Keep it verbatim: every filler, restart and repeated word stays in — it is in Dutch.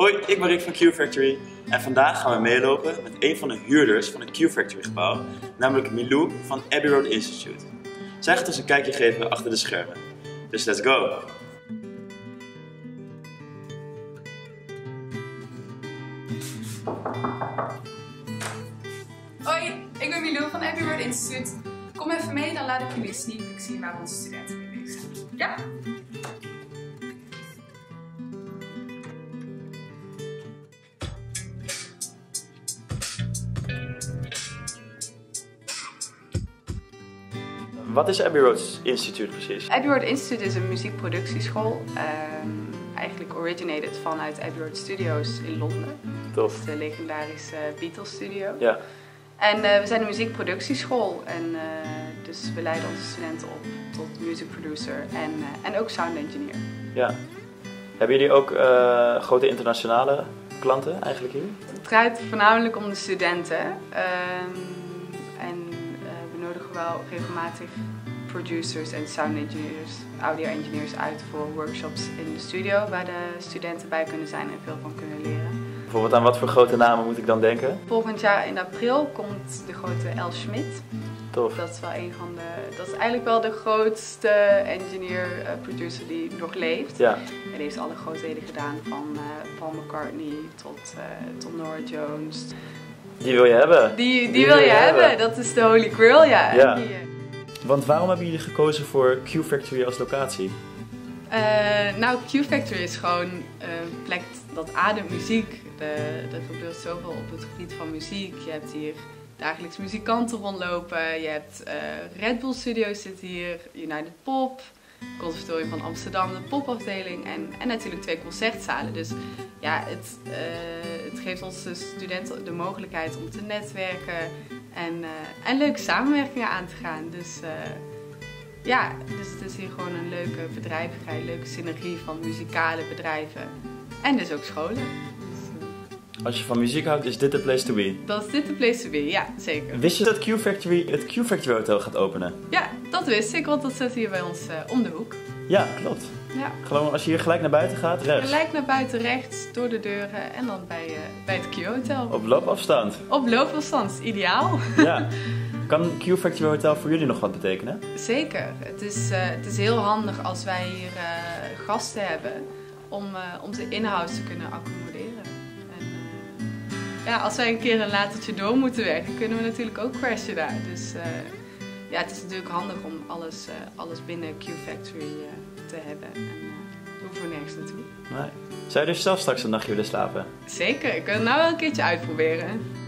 Hoi, ik ben Rick van Q Factory en vandaag gaan we meelopen met een van de huurders van het Q Factory gebouw, namelijk Milou van Abbey Road Institute. Zij gaat ons een kijkje geven achter de schermen. Dus let's go! Hoi, ik ben Milou van Abbey Road Institute. Kom even mee, dan laat ik jullie een sneak peek zien waar onze studenten mee bezig zijn. Ja? Wat is Abbey Road Institute precies? Abbey Road Institute is een muziekproductieschool. Um, eigenlijk originated vanuit Abbey Road Studios in Londen. Tof. De legendarische Beatles studio. Ja. En uh, we zijn een muziekproductieschool. En uh, dus we leiden onze studenten op tot music producer en, uh, en ook sound engineer. Ja. Hebben jullie ook uh, grote internationale klanten eigenlijk hier? Het draait voornamelijk om de studenten. Um, en uh, we nodigen wel regelmatig producers en sound engineers, audio engineers uit voor workshops in de studio waar de studenten bij kunnen zijn en veel van kunnen leren. Bijvoorbeeld aan wat voor grote namen moet ik dan denken? Volgend jaar in april komt de grote L. Schmidt. Tof. Dat is wel een van de, dat is eigenlijk wel de grootste engineer, uh, producer die nog leeft. Ja. En die heeft alle grootheden gedaan van uh, Paul McCartney tot, uh, tot Norah Jones. Die wil je hebben? Die, die, die wil je, je hebben. hebben, dat is de Holy Grail, ja. ja. Die, uh... Want waarom hebben jullie gekozen voor Q Factory als locatie? Uh, nou, Q Factory is gewoon een plek dat ademt muziek. De, er gebeurt zoveel op het gebied van muziek. Je hebt hier dagelijks muzikanten rondlopen. Je hebt uh, Red Bull Studios zit hier, United Pop, Conservatorium van Amsterdam, de popafdeling en, en natuurlijk twee concertzalen. Dus ja, het, uh, het geeft onze studenten de mogelijkheid om te netwerken en, uh, en leuke samenwerkingen aan te gaan. Dus uh, ja, dus het is hier gewoon een leuke bedrijvigheid, een leuke synergie van muzikale bedrijven en dus ook scholen. Dus, uh, Als je van muziek houdt, is dit de place to be? Dat is dit de place to be, ja, zeker. Wist je dat Q Factory het Q Factory Hotel gaat openen? Ja, dat wist ik, want dat zit hier bij ons uh, om de hoek. Ja, klopt. Ja. Gewoon als je hier gelijk naar buiten gaat, rechts. Gelijk naar buiten rechts, door de deuren en dan bij, uh, bij het Q Hotel. Op loopafstand. Op loopafstand, ideaal. Ja. Kan Q Factory Hotel voor jullie nog wat betekenen? Zeker. Het is, uh, het is heel handig als wij hier uh, gasten hebben om, uh, om ze in-house te kunnen accommoderen. En, uh, ja, als wij een keer een latertje door moeten werken, kunnen we natuurlijk ook crashen daar. Dus uh, ja, het is natuurlijk handig om alles, uh, alles binnen Q Factory uh, te hebben. En uh, we hoeven nergens naartoe. Nee. Zou je dus zelf straks een nachtje willen slapen? Zeker. Ik wil het nou wel een keertje uitproberen.